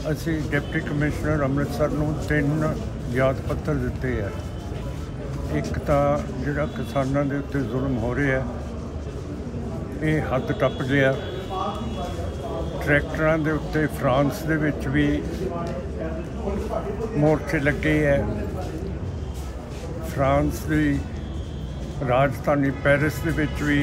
ਅਸੀਂ deputy commissioner Amritsar ਨੂੰ 3 ਯਾਦ ਪੱਤਰ ਦਿੱਤੇ ਹੈ। ਇੱਕ ਤਾਂ ਜਿਹੜਾ ਕਿਸਾਨਾਂ ਦੇ ਉੱਤੇ ਜ਼ੁਲਮ ਹੋ ਰਿਹਾ ਇਹ ਹੱਦ ਟੱਪ ਗਿਆ। ਟਰੈਕਟਰਾਂ ਦੇ ਉੱਤੇ ਫਰਾਂਸ ਦੇ ਵਿੱਚ ਵੀ ਮੋਰਚੇ ਲੱਗੇ ਹੈ। ਫਰਾਂਸ ਦੀ ਰਾਜਧਾਨੀ ਪੈਰਿਸ ਦੇ ਵਿੱਚ ਵੀ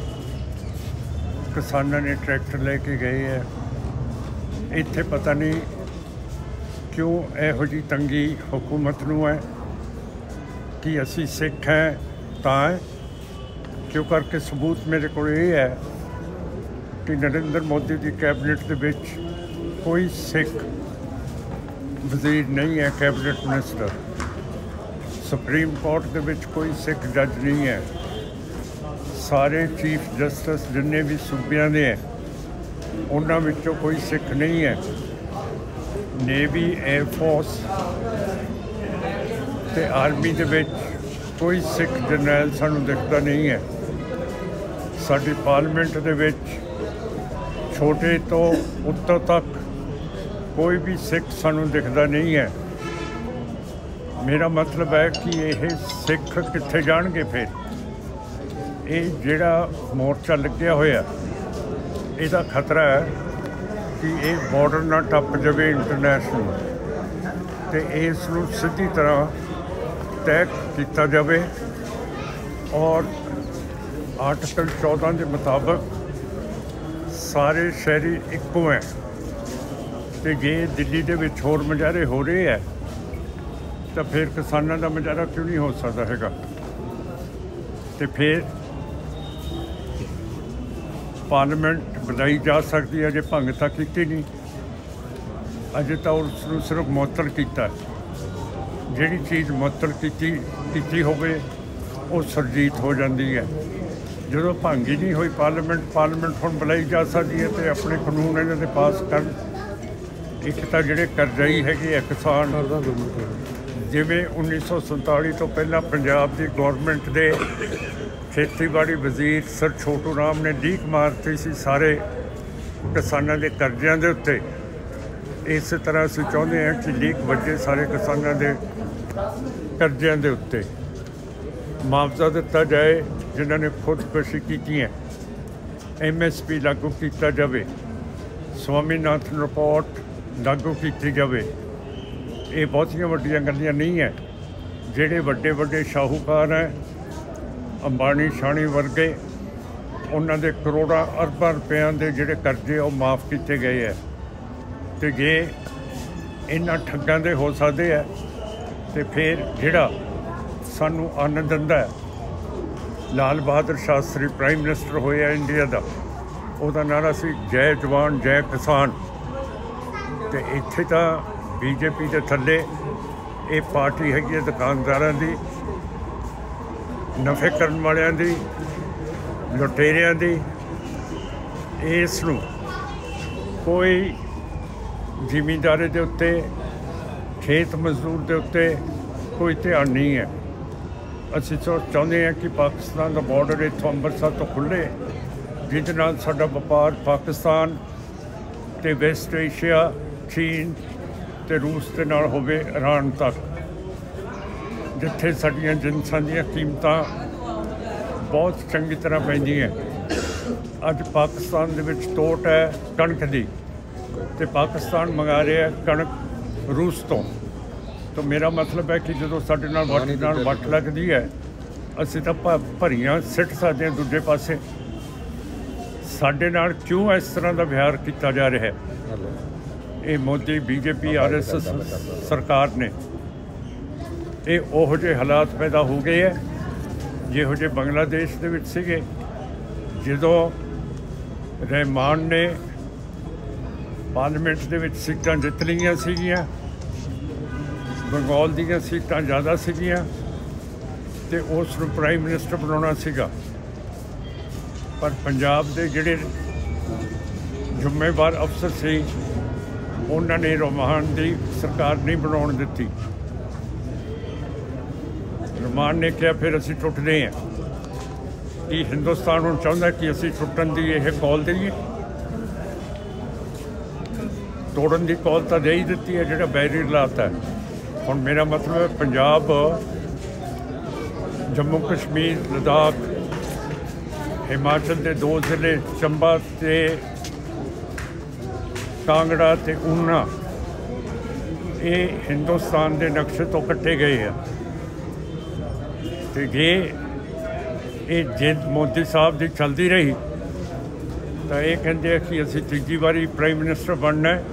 ਕਿਸਾਨਾਂ ਨੇ ਟਰੈਕਟਰ ਲੈ ਕੇ ਗਏ ਹੈ। ਇੱਥੇ ਪਤਾ ਨਹੀਂ ਕਿਉਂ ਇਹੋ ਜਿਹੀ ਤੰਗੀ ਹੁਕੂਮਤ ਨੂੰ ਹੈ ਕਿ ਅਸੀਂ ਸਿੱਖ ਹੈ ਤਾਂ ਕਿਉਂ ਕਰਕੇ ਸਬੂਤ ਮੇਰੇ ਕੋਲ ਇਹ ਹੈ ਕਿ ਨਰਿੰਦਰ ਮੋਦੀ ਦੀ ਕੈਬਨਿਟ ਦੇ ਵਿੱਚ ਕੋਈ ਸਿੱਖ ਵਜ਼ੀਰ ਨਹੀਂ ਹੈ, ਕੈਬਨਿਟ ਮਿਨਿਸਟਰ। ਸੁਪਰੀਮ ਕੋਰਟ ਦੇ ਵਿੱਚ ਕੋਈ ਸਿੱਖ ਜੱਜ ਨਹੀਂ ਹੈ। ਸਾਰੇ ਚੀਫ ਜਸਟਿਸ ਜਿੰਨੇ ਵੀ ਸੂਬਿਆਂ ਦੇ ਹੈ ਉਹਨਾਂ ਵਿੱਚੋਂ ਕੋਈ ਸਿੱਖ ਨਹੀਂ ਹੈ। ਨੇਵੀ, 에ਅਰ ਫੋਰਸ ਅਤੇ ਆਰਮੀ ਦੇ ਵਿੱਚ ਕੋਈ ਸਿੱਖ ਜਰਨੈਲ ਸਾਨੂੰ ਦਿਖਦਾ ਨਹੀਂ ਹੈ। ਸਾਡੀ ਪਾਰਲੀਮੈਂਟ ਦੇ ਵਿੱਚ ਛੋਟੇ ਤੋਂ ਉੱਤੋਂ ਤੱਕ ਕੋਈ ਵੀ ਸਿੱਖ ਸਾਨੂੰ ਦਿਖਦਾ ਨਹੀਂ ਹੈ। ਮੇਰਾ ਮਤਲਬ ਹੈ ਕਿ ਇਹ ਸਿੱਖ ਕਿੱਥੇ ਜਾਣਗੇ ਫਿਰ? ਇਹ ਜਿਹੜਾ ਮੋਰਚਾ ਲੱਗਿਆ ਹੋਇਆ ਇਹਦਾ ਖਤਰਾ ਹੈ ਕਿ ਇਹ ਬਾਰਡਰ ਨਾ ਟੱਪ ਜਾਵੇ ਇੰਟਰਨੈਸ਼ਨਲ, ਅਤੇ ਇਸ ਨੂੰ ਸਿੱਧੀ ਤਰ੍ਹਾਂ ਤੈਅ ਕੀਤਾ ਜਾਵੇ। ਔਰ ਆਰਟੀਕਲ 14 ਦੇ ਮੁਤਾਬਕ ਸਾਰੇ ਸ਼ਹਿਰੀ ਇੱਕੋ ਹੈ, ਅਤੇ ਜੇ ਦਿੱਲੀ ਦੇ ਵਿੱਚ ਹੋਰ ਮੁਜ਼ਾਹਰੇ ਹੋ ਰਹੇ ਹੈ ਤਾਂ ਫਿਰ ਕਿਸਾਨਾਂ ਦਾ ਮੁਜ਼ਾਹਰਾ ਕਿਉਂ ਨਹੀਂ ਹੋ ਸਕਦਾ ਹੈਗਾ? ਅਤੇ ਫਿਰ ਪਾਰਲੀਮੈਂਟ ਬਣਾਈ ਜਾ ਸਕਦੀ ਹੈ। ਅਜੇ ਭੰਗ ਤਾਂ ਕੀਤੀ ਨਹੀਂ, ਅਜੇ ਤਾਂ ਉਸ ਨੂੰ ਸਿਰਫ ਮੁਅੱਤਲ ਕੀਤਾ। ਜਿਹੜੀ ਚੀਜ਼ ਮੁਅੱਤਲ ਕੀਤੀ ਹੋਵੇ ਉਹ ਸਰਜੀਤ ਹੋ ਜਾਂਦੀ ਹੈ। ਜਦੋਂ ਭੰਗ ਹੀ ਨਹੀਂ ਹੋਈ ਪਾਰਲੀਮੈਂਟ ਹੁਣ ਬੁਲਾਈ ਜਾ ਸਕਦੀ ਹੈ ਅਤੇ ਆਪਣੇ ਕਾਨੂੰਨ ਇਹਨਾਂ ਦੇ ਪਾਸ ਕਰਨ। ਇੱਕ ਤਾਂ ਜਿਹੜੇ ਕਰਜ਼ਾਈ ਹੈਗੇ ਆ ਕਿਸਾਨ, ਜਿਵੇਂ 1947 ਤੋਂ ਪਹਿਲਾਂ ਪੰਜਾਬ ਦੀ ਗੌਰਮੈਂਟ ਦੇ ਖੇਤੀਬਾੜੀ ਵਜ਼ੀਰ ਸਰ ਛੋਟੂ ਰਾਮ ਨੇ ਲੀਕ ਮਾਰਤੀ ਸੀ ਸਾਰੇ ਕਿਸਾਨਾਂ ਦੇ ਕਰਜ਼ਿਆਂ ਦੇ ਉੱਤੇ। ਇਸੇ ਤਰ੍ਹਾਂ ਅਸੀਂ ਚਾਹੁੰਦੇ ਹਾਂ ਕਿ ਲੀਕ ਵੱਜੇ ਸਾਰੇ ਕਿਸਾਨਾਂ ਦੇ ਕਰਜ਼ਿਆਂ ਦੇ ਉੱਤੇ। ਮੁਆਵਜ਼ਾ ਦਿੱਤਾ ਜਾਏ ਜਿਨ੍ਹਾਂ ਨੇ ਖੁਦਕੁਸ਼ੀ ਕੀਤੀ ਹੈ। MSP ਲਾਗੂ ਕੀਤਾ ਜਾਵੇ। ਸਵਾਮੀਨਾਥਨ ਰਿਪੋਰਟ ਲਾਗੂ ਕੀਤੀ ਜਾਵੇ। ਇਹ ਬਹੁਤੀਆਂ ਵੱਡੀਆਂ ਗੱਲਾਂ ਨਹੀਂ ਹੈ। ਜਿਹੜੇ ਵੱਡੇ ਸ਼ਾਹੂਕਾਰ ਹੈ, ਅੰਬਾਨੀ ਸ਼ਾਨੀ ਵਰਗੇ, ਉਹਨਾਂ ਦੇ ਕਰੋੜਾਂ ਅਰਬਾਂ ਰੁਪਇਆਂ ਦੇ ਜਿਹੜੇ ਕਰਜ਼ੇ ਉਹ ਮਾਫ ਕੀਤੇ ਗਏ ਹੈ। ਅਤੇ ਜੇ ਇਹਨਾਂ ਠੱਗਾਂ ਦੇ ਹੋ ਸਕਦੇ ਹੈ ਅਤੇ ਫਿਰ ਜਿਹੜਾ ਸਾਨੂੰ ਅੰਨ ਦਿੰਦਾ ਹੈ, ਲਾਲ ਬਹਾਦਰ ਸ਼ਾਸਤਰੀ ਪ੍ਰਾਈਮ ਮਿਨਿਸਟਰ ਹੋਇਆ ਇੰਡੀਆ ਦਾ, ਉਹਦਾ ਨਾਰਾ ਸੀ ਜੈ ਜਵਾਨ ਜੈ ਕਿਸਾਨ। ਅਤੇ ਇੱਥੇ ਤਾਂ BJP ਦੇ ਥੱਲੇ ਇਹ ਪਾਰਟੀ ਹੈਗੀ ਹੈ ਦੁਕਾਨਦਾਰਾਂ ਦੀ, ਨਫੇ ਕਰਨ ਵਾਲਿਆਂ ਦੀ, ਲੁਟੇਰਿਆਂ ਦੀ। ਇਸ ਨੂੰ ਕੋਈ ਜ਼ਿਮੀਂਦਾਰੀ ਦੇ ਉੱਤੇ, ਖੇਤ ਮਜ਼ਦੂਰ ਦੇ ਉੱਤੇ ਕੋਈ ਧਿਆਨ ਨਹੀਂ ਹੈ। ਅਸੀਂ ਚਾਹੁੰਦੇ ਹਾਂ ਕਿ ਪਾਕਿਸਤਾਨ ਦਾ ਬਾਰਡਰ ਇੱਥੋਂ ਅੰਮ੍ਰਿਤਸਰ ਤੋਂ ਖੁੱਲ੍ਹੇ, ਜਿਹਦੇ ਨਾਲ ਸਾਡਾ ਵਪਾਰ ਪਾਕਿਸਤਾਨ ਅਤੇ ਵੈਸਟ ਏਸ਼ੀਆ, ਚੀਨ ਅਤੇ ਰੂਸ ਦੇ ਨਾਲ ਹੋਵੇ, ਇਰਾਨ ਤੱਕ, ਜਿੱਥੇ ਸਾਡੀਆਂ ਜਿਨਸਾਂ ਦੀਆਂ ਕੀਮਤਾਂ ਬਹੁਤ ਚੰਗੀ ਤਰ੍ਹਾਂ ਪੈਂਦੀਆਂ। ਅੱਜ ਪਾਕਿਸਤਾਨ ਦੇ ਵਿੱਚ ਤੋਟ ਹੈ ਕਣਕ ਦੀ, ਅਤੇ ਪਾਕਿਸਤਾਨ ਮੰਗਾ ਰਿਹਾ ਕਣਕ ਰੂਸ ਤੋਂ। ਤਾਂ ਮੇਰਾ ਮਤਲਬ ਹੈ ਕਿ ਜਦੋਂ ਸਾਡੇ ਨਾਲ ਵੱਟ ਲੱਗਦੀ ਹੈ ਅਸੀਂ ਤਾਂ ਭਰੀਆਂ ਸਿੱਟ ਸਕਦੇ ਹਾਂ ਦੂਜੇ ਪਾਸੇ। ਸਾਡੇ ਨਾਲ ਕਿਉਂ ਇਸ ਤਰ੍ਹਾਂ ਦਾ ਵਿਹਾਰ ਕੀਤਾ ਜਾ ਰਿਹਾ ਹੈ? ਇਹ ਮੋਦੀ BJP RSS ਸਰਕਾਰ ਨੇ ਇਹ ਉਹੋ ਜਿਹੇ ਹਾਲਾਤ ਪੈਦਾ ਹੋ ਗਏ ਹੈ ਜਿਹੋ ਜਿਹੇ ਬੰਗਲਾਦੇਸ਼ ਦੇ ਵਿੱਚ ਸੀਗੇ, ਜਦੋਂ ਰਹਿਮਾਨ ਨੇ ਪਾਰਲੀਮੈਂਟ ਦੇ ਵਿੱਚ ਸੀਟਾਂ ਜਿੱਤ ਲਈਆਂ ਸੀਗੀਆਂ। ਬੰਗਾਲ ਦੀਆਂ ਸੀਟਾਂ ਜ਼ਿਆਦਾ ਸੀਗੀਆਂ ਅਤੇ ਉਸ ਨੂੰ ਪ੍ਰਾਈਮ ਮਿਨਿਸਟਰ ਬਣਾਉਣਾ ਸੀਗਾ, ਪਰ ਪੰਜਾਬ ਦੇ ਜਿਹੜੇ ਜ਼ਿੰਮੇਵਾਰ ਅਫਸਰ ਸੀ ਉਹਨਾਂ ਨੇ ਰਹਿਮਾਨ ਦੀ ਸਰਕਾਰ ਨਹੀਂ ਬਣਾਉਣ ਦਿੱਤੀ। ਰਹਿਮਾਨ ਨੇ ਕਿਹਾ ਫਿਰ ਅਸੀਂ ਟੁੱਟਦੇ ਹਾਂ। ਕੀ ਹਿੰਦੁਸਤਾਨ ਹੁਣ ਚਾਹੁੰਦਾ ਕਿ ਅਸੀਂ ਟੁੱਟਣ ਦੀ ਇਹ ਕੌਲ ਦੇਈਏ? ਤੋੜਨ ਦੀ ਕੌਲ ਤਾਂ ਦੇ ਹੀ ਦਿੱਤੀ ਹੈ, ਜਿਹੜਾ ਬੈਰੀਅਰ ਲਾਤਾ ਹੈ। ਹੁਣ ਮੇਰਾ ਮਤਲਬ ਹੈ ਪੰਜਾਬ, ਜੰਮੂ ਕਸ਼ਮੀਰ, ਲੱਦਾਖ, ਹਿਮਾਚਲ ਦੇ 2 ਜ਼ਿਲ੍ਹੇ ਚੰਬਾ ਅਤੇ ਕਾਂਗੜਾ ਅਤੇ ਊਨਾ, ਇਹ ਹਿੰਦੁਸਤਾਨ ਦੇ ਨਕਸ਼ੇ ਤੋਂ ਕੱਟੇ ਗਏ ਆ। ਅਤੇ ਜੇ ਜਿੱਦ ਮੋਦੀ ਸਾਹਿਬ ਦੀ ਚੱਲਦੀ ਰਹੀ ਤਾਂ ਇਹ ਕਹਿੰਦੇ ਆ ਕਿ ਅਸੀਂ ਤੀਜੀ ਵਾਰੀ ਪ੍ਰਾਈਮ ਮਿਨਿਸਟਰ ਬਣਨਾ ਹੈ।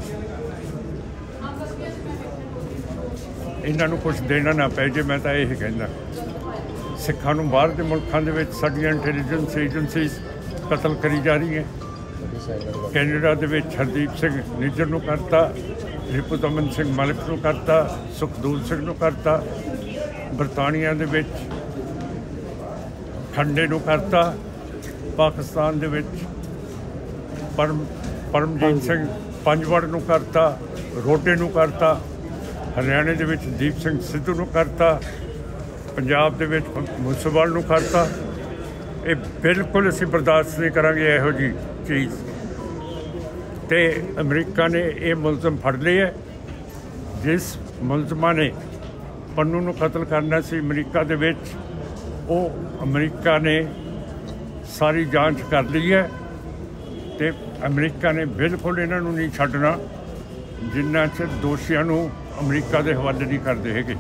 ਇਹਨਾਂ ਨੂੰ ਕੁਛ ਦੇਣਾ ਨਾ ਪੈ ਜੇ, ਮੈਂ ਤਾਂ ਇਹ ਕਹਿੰਦਾ। ਸਿੱਖਾਂ ਨੂੰ ਬਾਹਰ ਦੇ ਮੁਲਕਾਂ ਦੇ ਵਿੱਚ ਸਾਡੀਆਂ ਇੰਟੈਲੀਜੈਂਸ ਏਜੰਸੀਜ਼ ਕਤਲ ਕਰੀ ਜਾ ਰਹੀਆਂ। ਕੈਨੇਡਾ ਦੇ ਵਿੱਚ ਹਰਦੀਪ ਸਿੰਘ ਨਿੱਜਰ ਨੂੰ ਕਰਤਾ, ਰਿਪੁਦਮਨ ਸਿੰਘ ਮਲਿਕ ਨੂੰ ਕਰਤਾ, ਸੁਖਦੂਰ ਸਿੰਘ ਨੂੰ ਕਰਤਾ। ਬਰਤਾਨੀਆ ਦੇ ਵਿੱਚ ਖੰਡੇ ਨੂੰ ਕਰਤਾ। ਪਾਕਿਸਤਾਨ ਦੇ ਵਿੱਚ ਪਰਮਜੀਤ ਸਿੰਘ ਪੰਜਵੜ ਨੂੰ ਕਰਤਾ, ਰੋਡੇ ਨੂੰ ਕਰਤਾ। ਹਰਿਆਣੇ ਦੇ ਵਿੱਚ ਦੀਪ ਸਿੰਘ ਸਿੱਧੂ ਨੂੰ ਕਰਤਾ। ਪੰਜਾਬ ਦੇ ਵਿੱਚ ਮੂਸੇਵਾਲ ਨੂੰ ਕਰਤਾ। ਇਹ ਬਿਲਕੁਲ ਅਸੀਂ ਬਰਦਾਸ਼ਤ ਨਹੀਂ ਕਰਾਂਗੇ ਇਹੋ ਜਿਹੀ ਚੀਜ਼। ਅਤੇ ਅਮਰੀਕਾ ਨੇ ਇਹ ਮੁਲਜ਼ਮ ਫੜ ਲਏ ਹੈ। ਜਿਸ ਮੁਲਜ਼ਮਾਂ ਨੇ ਪੰਨੂ ਨੂੰ ਕਤਲ ਕਰਨਾ ਸੀ ਅਮਰੀਕਾ ਦੇ ਵਿੱਚ, ਉਹ ਅਮਰੀਕਾ ਨੇ ਸਾਰੀ ਜਾਂਚ ਕਰ ਲਈ ਹੈ। ਅਤੇ ਅਮਰੀਕਾ ਨੇ ਬਿਲਕੁਲ ਇਹਨਾਂ ਨੂੰ ਨਹੀਂ ਛੱਡਣਾ ਜਿੰਨਾ ਚਿਰ ਦੋਸ਼ੀਆਂ ਨੂੰ ਅਮਰੀਕਾ ਦੇ ਹਵਾਲੇ ਨਹੀਂ ਕਰਦੇ ਹੈਗੇ।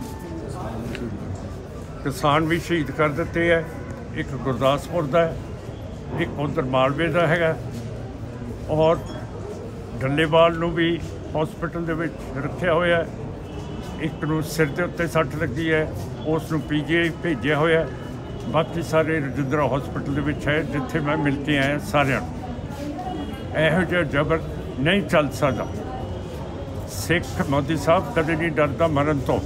ਕਿਸਾਨ ਵੀ ਸ਼ਹੀਦ ਕਰ ਦਿੱਤੇ ਹੈ, ਇੱਕ ਗੁਰਦਾਸਪੁਰ ਦਾ ਹੈ, ਇੱਕ ਉੱਧਰ ਮਾਲਵੇ ਦਾ ਹੈਗਾ, ਔਰ ਡੱਲੇਵਾਲ ਨੂੰ ਵੀ ਹਸਪੀਟਲ ਦੇ ਵਿੱਚ ਰੱਖਿਆ ਹੋਇਆ। ਇੱਕ ਨੂੰ ਸਿਰ ਦੇ ਉੱਤੇ ਸੱਟ ਲੱਗੀ ਹੈ, ਉਸ ਨੂੰ PGI ਭੇਜਿਆ ਹੋਇਆ। ਬਾਕੀ ਸਾਰੇ ਰਜਿੰਦਰਾ ਹਸਪੀਟਲ ਦੇ ਵਿੱਚ ਹੈ, ਜਿੱਥੇ ਮੈਂ ਮਿਲ ਕੇ ਆਇਆ ਸਾਰਿਆਂ ਨੂੰ। ਇਹੋ ਜਿਹਾ ਜ਼ਬਰ ਨਹੀਂ ਚੱਲ ਸਕਦਾ। ਸਿੱਖ ਮੋਦੀ ਸਾਹਿਬ ਕਦੇ ਨਹੀਂ ਡਰਦਾ ਮਰਨ ਤੋਂ।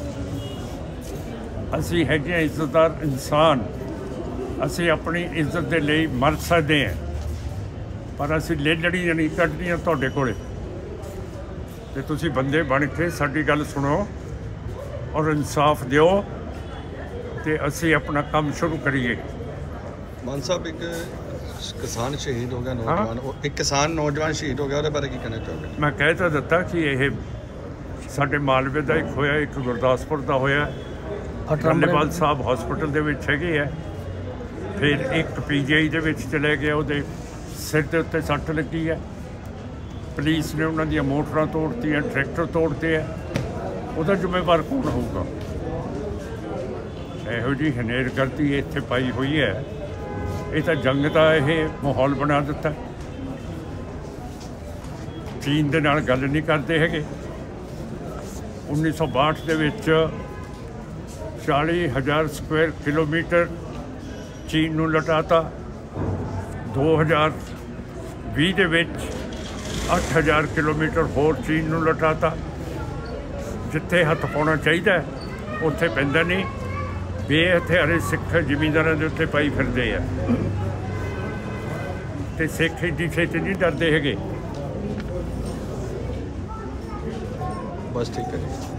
ਅਸੀਂ ਹੈਗੇ ਹਾਂ ਇੱਜ਼ਤਦਾਰ ਇਨਸਾਨ, ਅਸੀਂ ਆਪਣੀ ਇੱਜ਼ਤ ਦੇ ਲਈ ਮਰ ਸਕਦੇ ਹਾਂ, ਪਰ ਅਸੀਂ ਲੇਲੜੀਆਂ ਨਹੀਂ ਕੱਢਣੀਆਂ ਤੁਹਾਡੇ ਕੋਲੇ। ਅਤੇ ਤੁਸੀਂ ਬੰਦੇ ਬਣ ਕੇ ਸਾਡੀ ਗੱਲ ਸੁਣੋ ਔਰ ਇਨਸਾਫ ਦਿਓ, ਅਤੇ ਅਸੀਂ ਆਪਣਾ ਕੰਮ ਸ਼ੁਰੂ ਕਰੀਏ। ਮਾਨ ਸਾਹਿਬ, ਇੱਕ ਕਿਸਾਨ ਸ਼ਹੀਦ ਹੋ ਗਿਆ, ਨੌਜਵਾਨ, ਇੱਕ ਕਿਸਾਨ ਨੌਜਵਾਨ ਸ਼ਹੀਦ ਹੋ ਗਿਆ, ਉਹਦੇ ਬਾਰੇ ਕੀ ਕਹਿਣਾ ਚਾਹੋਗੇ? ਮੈਂ ਕਹਿ ਤਾਂ ਦਿੱਤਾ ਕਿ ਇਹ ਸਾਡੇ ਮਾਲਵੇ ਦਾ ਇੱਕ ਹੋਇਆ, ਇੱਕ ਗੁਰਦਾਸਪੁਰ ਦਾ ਹੋਇਆ। ਡੱਲੇਵਾਲ ਸਾਹਿਬ ਹਸਪੀਟਲ ਦੇ ਵਿੱਚ ਹੈਗੇ ਆ। ਫਿਰ ਇੱਕ PGI ਦੇ ਵਿੱਚ ਚਲੇ ਗਿਆ, ਉਹਦੇ ਸਿਰ ਦੇ ਉੱਤੇ ਸੱਟ ਲੱਗੀ ਹੈ। ਪੁਲਿਸ ਨੇ ਉਹਨਾਂ ਦੀਆਂ ਮੋਟਰਾਂ ਤੋੜਤੀਆਂ, ਟਰੈਕਟਰ ਤੋੜਤੇ ਹੈ। ਉਹਦਾ ਜ਼ਿੰਮੇਵਾਰ ਕੌਣ ਹੋਊਗਾ? ਇਹੋ ਜਿਹੀ ਹਨੇਰਗਰਦੀ ਇੱਥੇ ਪਾਈ ਹੋਈ ਹੈ। ਇਹ ਤਾਂ ਜੰਗ ਦਾ ਇਹ ਮਾਹੌਲ ਬਣਾ ਦਿੱਤਾ। ਚੀਨ ਦੇ ਨਾਲ ਗੱਲ ਨਹੀਂ ਕਰਦੇ ਹੈਗੇ। 1962 ਦੇ ਵਿੱਚ 40,000 ਸਕੁਆਇਰ ਕਿਲੋਮੀਟਰ ਚੀਨ ਨੂੰ ਲਟਾਤਾ। 2020 ਦੇ ਵਿੱਚ 8,000 ਕਿਲੋਮੀਟਰ ਹੋਰ ਚੀਨ ਨੂੰ ਲਟਾਤਾ। ਜਿੱਥੇ ਹੱਥ ਪਾਉਣਾ ਚਾਹੀਦਾ ਉੱਥੇ ਪੈਂਦਾ ਨਹੀਂ। ਬੇਹਥਿਆਰੇ ਸਿੱਖ ਜ਼ਿਮੀਂਦਾਰਾਂ ਦੇ ਉੱਤੇ ਪਾਈ ਫਿਰਦੇ ਆ, ਅਤੇ ਸਿੱਖ ਏਡੀ ਛੇਤੀ ਨਹੀਂ ਡਰਦੇ ਹੈਗੇ। ਬਸ ਠੀਕ ਹੈ ਜੀ।